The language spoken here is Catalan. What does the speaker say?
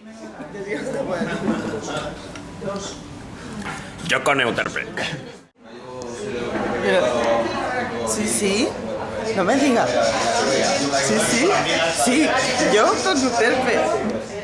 Yo con Euterpe. Sí, sí. No me digas. Sí, sí. Sí, yo con Euterpe.